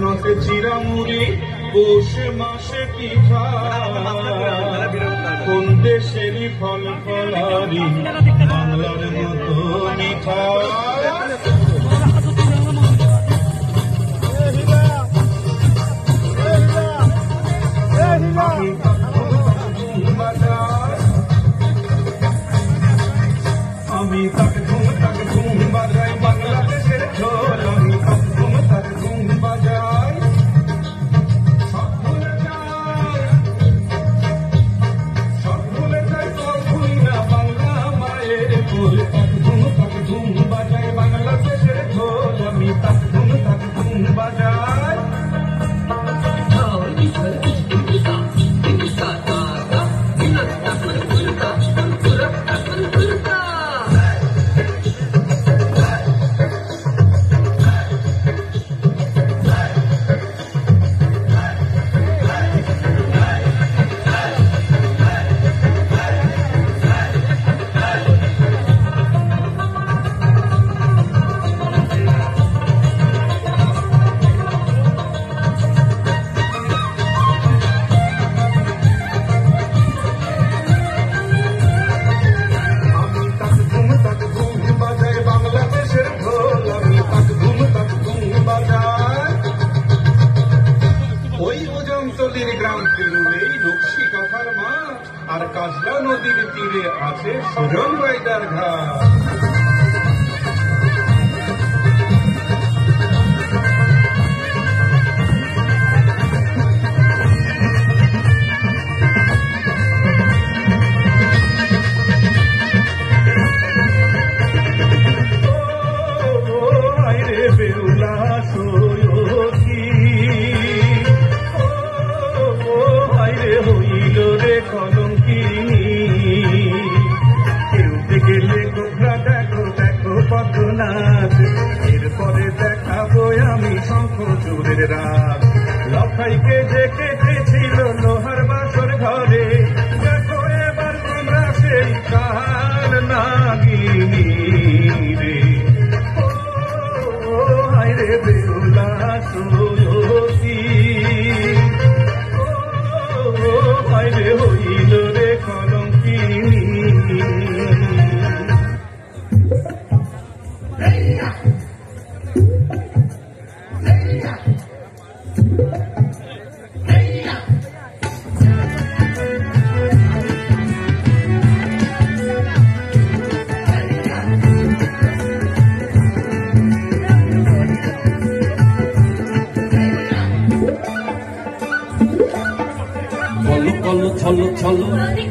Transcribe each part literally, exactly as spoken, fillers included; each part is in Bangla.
মাসে চিরামুড়ি, পৌষ মাসে পিঠা, কোন দেশেরই ফল ফলারি বাংলার মতো মিঠা। আমি তাক ধুম তাক ধুম বাজাই বাংলাদেশের ঢোল, আমি তাক ধুম তাক ধুম বাজাই। সব ভুলে যাই, সব ভুলে যাই, সব ভুলি না বাংলা মায়ের কোল। তাক ধুম তাক ধুম বাজাই বাংলাদেশের ঢোল, আমি তাক ধুম তাক ধুম বাজাই। গ্রাম পেরুলেই নকশি কাঁথার মাঠ, আর কাজলা নদীর তীরে আছে সুজন রাইডার ঘাট। এরপরে দেখাবো আমি শঙ্খ চুরের রাত, লখাইকে যে কেটেছিল লোহার বাসর ঘরে। দেখো এবার তোমরা সেই কাল নাগিনী রে, ও হায় রে বেহুলা সৈয়সী, ও হায় রে হইল রে কলঙ্কিনী। চলো চলো চলো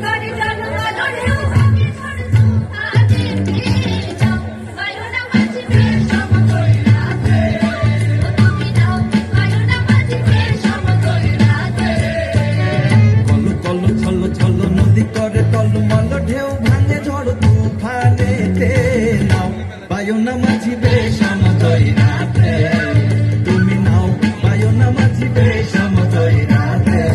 নদী করে টলমল ঢেউ ভাঙে ঝড় তুফানেতে নাও পায়ো না মাঝি বেশ সমতই রাতে, তুমি নাও পায়ো না মাঝি বেশ সমতই রাতে।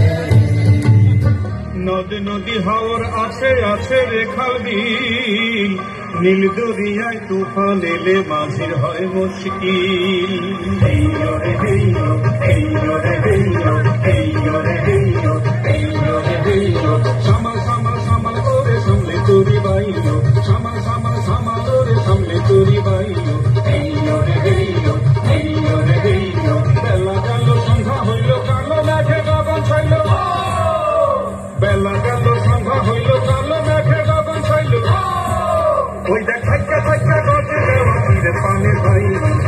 নদী নদী হাওর আছে আছে রেখাল বিল, নীল দরিয়ায় তুফান এলে মাঝির হয় মুশকিল। এই রে হেই এই রে হেই এই রে হেই এই রে হেই, সামাল সামাল সামাল করে সামলে তোরি বাইলো, সামাল সামাল সামাল করে সামলে তোরি বাইলো। এই রে হেই এই রে হেই, বেলা গেল সন্ধ্যা হইল কালো মেঘে গগন ছাইল, বেলা গেল সন্ধ্যা হইল কালো মেঘে গগন ছাইল। ওই দেখ থাইকা থাইকা গজে দেওয়া তীরে পানের ভাই।